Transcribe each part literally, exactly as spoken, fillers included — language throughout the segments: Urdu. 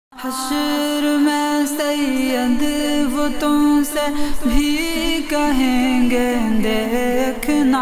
حشر میں سید وہ تم سے بھی کہیں گے دیکھنا۔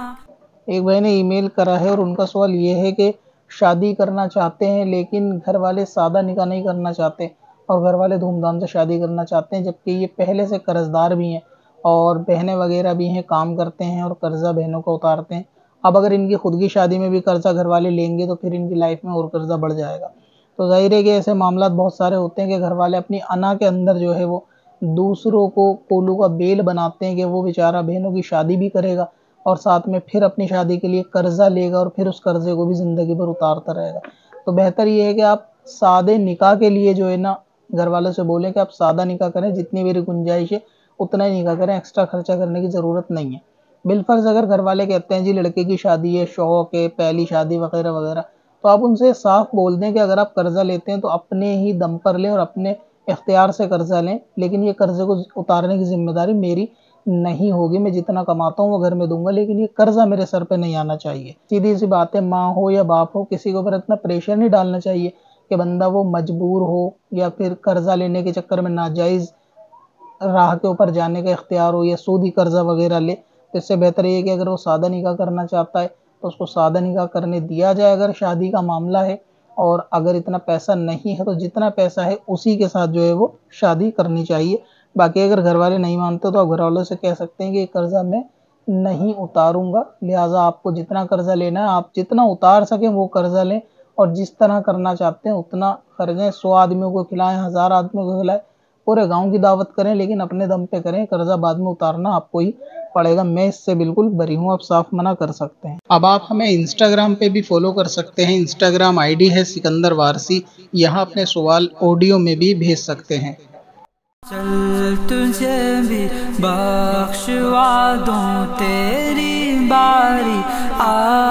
ایک بھائی نے ای میل کرا ہے اور ان کا سوال یہ ہے کہ شادی کرنا چاہتے ہیں لیکن گھر والے سادہ نکاح نہیں کرنا چاہتے اور گھر والے دھوم دھام سے شادی کرنا چاہتے ہیں، جبکہ یہ پہلے سے قرض دار بھی ہیں اور بہنیں وغیرہ بھی ہیں، کام کرتے ہیں اور قرضہ بہنوں کو اتارتے ہیں۔ اب اگر ان کی خود کی شادی میں بھی قرضہ گھر والے لیں گے تو پھر ان کی لائف میں اور قرضہ بڑھ جائے گا۔ تو ظاہر ہے کہ ایسے معاملات بہت سارے ہوتے ہیں کہ گھر والے اپنی انا کے اندر جو ہے وہ دوسروں کو پولو کا بیل بناتے ہیں کہ وہ بیچارہ بہنوں کی شادی بھی کرے گا اور ساتھ میں پھر اپنی شادی کے لیے قرضہ لے گا اور پھر اس قرضے کو بھی زندگی بھر اتارتا رہے گا۔ تو بہتر یہ ہے کہ آپ سادے نکاح کے لیے جو ہے نا گھر والوں سے بولیں کہ آپ سادہ نکاح کریں، جتنی میری گنجائش ہے اتنا ہی نکاح کریں، ایکسٹرا خرچہ کرنے کی ضرورت نہیں ہے۔ بالفرض اگر گھر والے کہتے ہیں جی لڑکے کی شادی ہے، شوق ہے، پہلی شادی وغیرہ وغیرہ، تو آپ ان سے صاف بول دیں کہ اگر آپ قرضہ لیتے ہیں تو اپنے ہی دم پر لیں اور اپنے اختیار سے قرضہ لیں، لیکن یہ قرضے کو اتارنے کی ذمہ داری میری نہیں ہوگی۔ میں جتنا کماتا ہوں وہ گھر میں دوں گا، لیکن یہ قرضہ میرے سر پہ نہیں آنا چاہیے۔ سیدھی سی بات ہے، ماں ہو یا باپ ہو، کسی کے اوپر اتنا پریشر نہیں ڈالنا چاہیے کہ بندہ وہ مجبور ہو یا پھر قرضہ لینے کے چکر میں ناجائز راہ کے اوپر جانے کا اختیار ہو یا سودی قرضہ وغیرہ لے۔ تو اس سے بہتر یہ ہے کہ اگر وہ سادہ نکاح کرنا چاہتا ہے تو اس کو سادہ نکاح کرنے دیا جائے اگر شادی کا معاملہ ہے، اور اگر اتنا پیسہ نہیں ہے تو جتنا پیسہ ہے اسی کے ساتھ جو ہے وہ شادی کرنی چاہیے۔ باقی اگر گھر والے نہیں مانتے تو آپ گھر والوں سے کہہ سکتے ہیں کہ یہ قرضہ میں نہیں اتاروں گا، لہٰذا آپ کو جتنا قرضہ لینا ہے آپ جتنا اتار سکیں وہ قرضہ لیں اور جس طرح کرنا چاہتے ہیں اتنا خرچیں، سو آدمیوں کو کھلائیں، ہزار آدمیوں کو کھلائیں، پورے گاؤں کی دعوت کریں، لیکن اپنے دم پہ کریں، قرضہ بعد میں اتارنا آپ کو ہی پڑے گا۔ میں اس سے بالکل بری ہوں، آپ صاف منع کر سکتے ہیں۔ اب آپ ہمیں انسٹاگرام پہ بھی فالو کر سکتے ہیں، انسٹاگرام آئی ڈی ہے سکندر وارسی، یہاں اپنے سوال آڈیو میں بھی بھیج سکتے ہیں۔ چل تجھے بھی بخشوا دوں، تیری باری آ